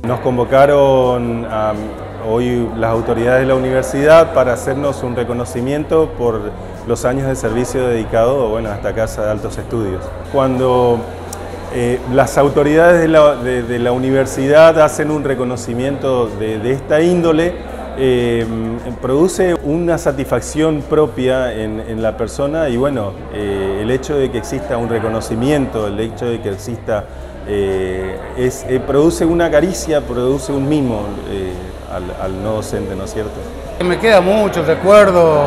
Nos convocaron hoy las autoridades de la universidad para hacernos un reconocimiento por los años de servicio dedicado a esta Casa de Altos Estudios. Cuando las autoridades de la universidad hacen un reconocimiento de esta índole, produce una satisfacción propia en la persona y el hecho de que exista un reconocimiento, el hecho de que exista, produce una caricia, produce un mimo al no docente, ¿no es cierto? Me queda mucho recuerdo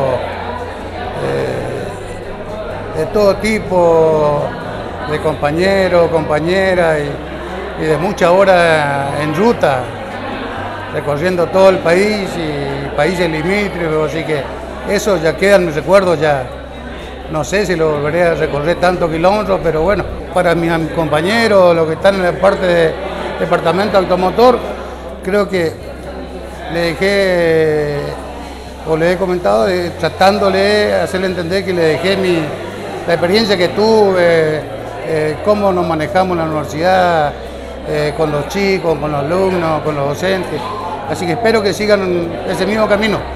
de todo tipo, de compañeros, compañeras y de muchas horas en ruta, recorriendo todo el país y países limítrofes, así que eso ya queda en mis recuerdos, ya no sé si lo volveré a recorrer tantos kilómetros, pero bueno, para mis compañeros, los que están en la parte de departamento automotor, creo que le dejé, o le he comentado, tratándole de hacerle entender que le dejé la experiencia que tuve, cómo nos manejamos en la universidad, con los chicos, con los alumnos, con los docentes. Así que espero que sigan ese mismo camino.